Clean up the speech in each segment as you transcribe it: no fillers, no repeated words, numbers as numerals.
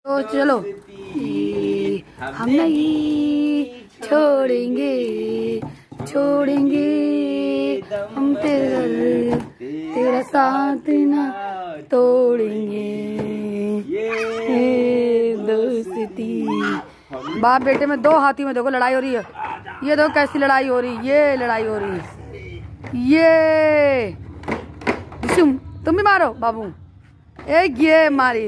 तो चलो हम नहीं छोड़ेंगे हम तेरा साथ ना तोड़ेंगे दोस्ती। बाप बेटे में दो हाथी में देखो लड़ाई हो रही है। ये देखो कैसी लड़ाई हो रही है। ये लड़ाई हो रही है। ये तुम भी मारो बाबू। एक ये मारी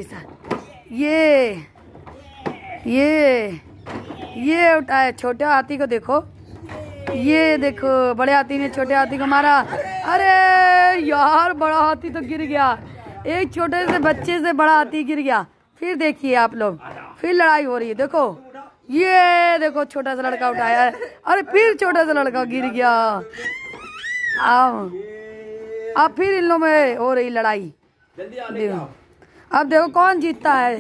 ये उठाए छोटे हाथी को। देखो ये देखो बड़े हाथी ने छोटे हाथी को मारा। अरे यार बड़ा हाथी तो गिर गया। एक छोटे से बच्चे से बड़ा हाथी गिर गया। फिर देखिए आप लोग, फिर लड़ाई हो रही है। देखो ये देखो छोटा सा लड़का उठाया है। अरे फिर छोटा सा लड़का गिर गया। अब फिर इन लोगों में हो रही लड़ाई। अब देखो कौन जीतता है।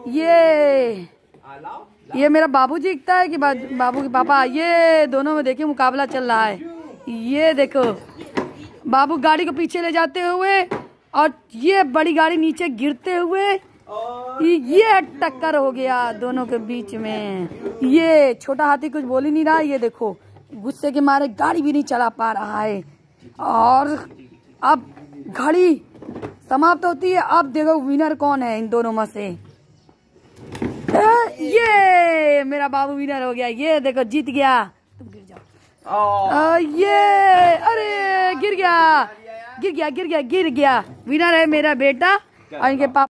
ये मेरा बाबू जीतता है कि बाबू के पापा। ये दोनों में देखिए मुकाबला चल रहा है। ये देखो बाबू गाड़ी को पीछे ले जाते हुए और ये बड़ी गाड़ी नीचे गिरते हुए ये टक्कर हो गया दोनों के बीच में। ये छोटा हाथी कुछ बोल ही नहीं रहा। ये देखो गुस्से के मारे गाड़ी भी नहीं चला पा रहा है। और अब घड़ी समाप्त होती है। अब देखो विनर कौन है इन दोनों में से। ये मेरा बाबू विनर हो गया। ये देखो जीत गया। तुम गिर जाओ। ये अरे गिर गया। विनर है मेरा बेटा और इनके पापा।